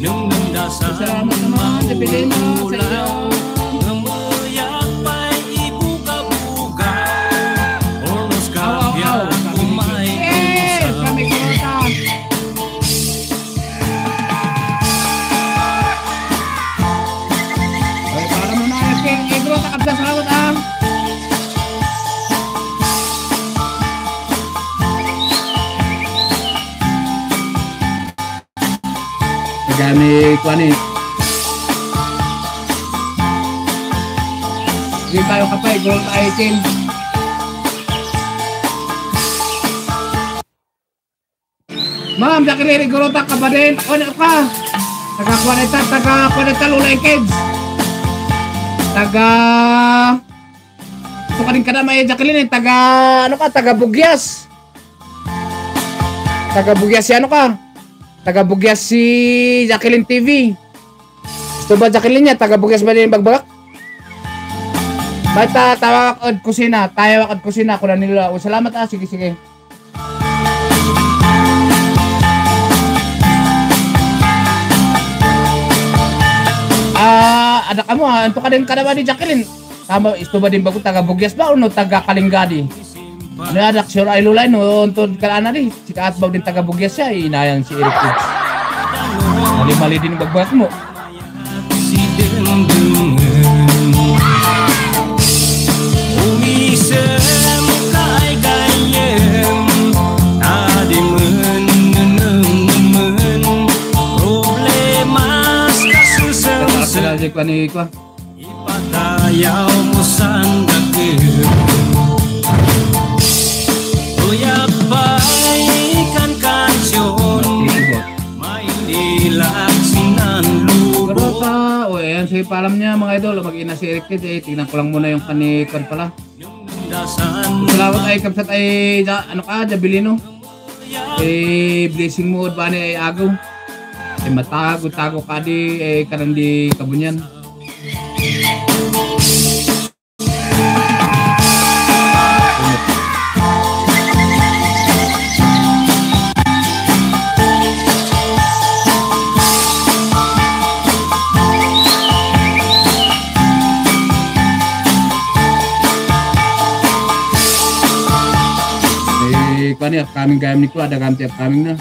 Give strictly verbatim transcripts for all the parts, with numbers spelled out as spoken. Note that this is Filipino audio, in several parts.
Salamat naman sa Pilino sa iyo. Salamat ah. Gani kuani. Hindi tayo kapay gold item. Ma'am, dakili gorota ka ba din? Ano ka? Taga kwaneta, taga kwaneta lulay kids. Taga ito ka rin ka na may Jacqueline, taga ano ka, taga Bugyas. Taga Bugyas si ano ka? Taga Bugyas si Jacqueline T V. Gusto ba Jacqueline niya? Taga Bugyas ba din bagbagak? Ba't ta tawag at kusina? Tayo at kusina ko na nila. O, salamat ah, sige sige. Ah, ada kamu ah, untuk kadang kada ba ni Jacqueline? Tama, isto ba din bago taga Bugyas ba o no taga Kalinggadi? Ano ada sure ay lulay no untuk kalana di. Sikaat ba din taga Bugyas siya inayang si Eric. Mali-mali din bagbagak mo. Ko ni ko ipatayaw mo sandaki uyabay kan kansyon may nilak sinanlubo. Garota, o ayan si palam niya mga idol, mag-ina si Eric Kid eh, tingnan ko lang muna yung kanikon pala. Salamat ay kapsat ay da, ano ka, Jabilino eh, blessing mo ba ni ay agaw eh matago-tago ka di eh karang di kabunyan. Eh kani upcoming game ni ko ada ganti upcoming na.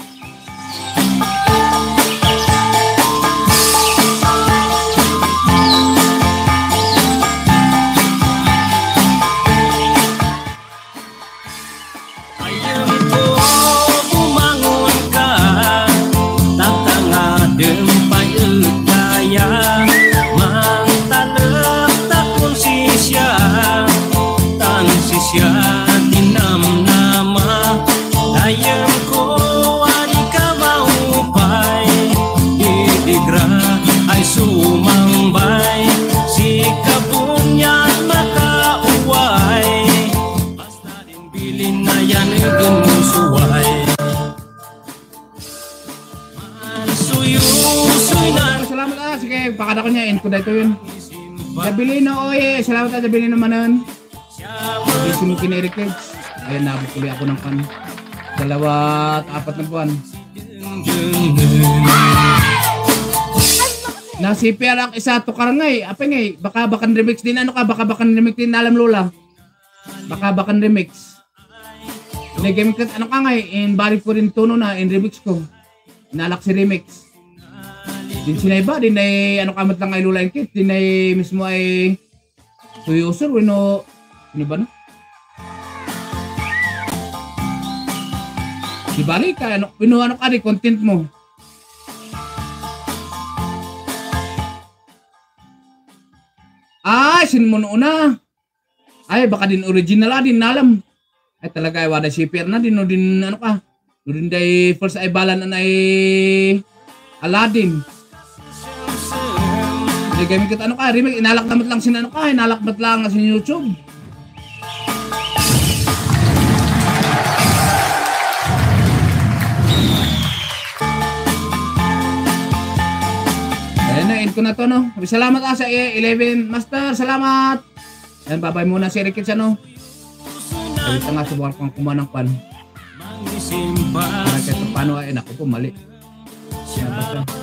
Pakada ko niya, end ko na ito yun. Jabilino, oye, salamat na Jabilino manan. Busy mo kini-Eric Kids. Ayan, nabukuli ako ng pan. Dalawa at apat na buwan. Nasipi alak isa to karangay. Apa ngay, baka bakan remix din. Ano ka, baka bakan remix din, alam lola. Baka bakan remix. Nag-game ka, ano ka ngay, in balik ko rin tono na, in remix ko. Inalak si remix. Din sinay ba? Din ay ano kamat lang ay lula yung kit. Din ay mismo ay tuyusor. Wino, ano ba no? Di balik ka. Ano, wino ano ka di content mo. Ay, sinmuno na. Ay, baka din original ah, din nalam. Ay talaga ay wada shipper na din. No, din ano ka. No, din day first ay balan na ay Aladdin. Gamit kita ano ka, remake, inalakdamat lang sin ano ka, inalakdamat lang sa YouTube. Ayan na, end ko na to no. Salamat ah sa eleven Master, salamat. Ayan, babay muna si Eric Kids ano. Ayun nga, subukan kong kumanang pan. Kaya ito paano ay, naku po, mali. Siya